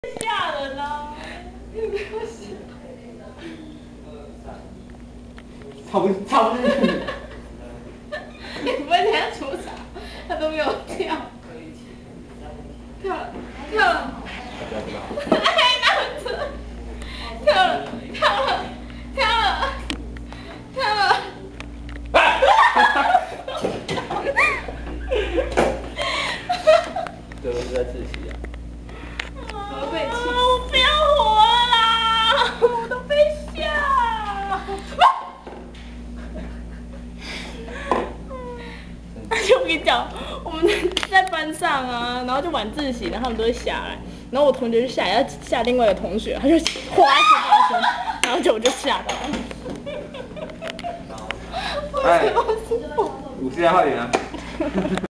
吓人啊！你不要吓。 差不多。 你不会等下出啥？他都没有跳。跳了。哎，那我跳了。 这都是在自习啊。 我被气，我不要活了啦！我都被吓。就我跟你讲，我们在班上啊，然后就晚自习，然后他们都会下来，然后我同学就下来要吓另外一个同学，他就哗一声，然后我就吓到了。 哎，50号点啊！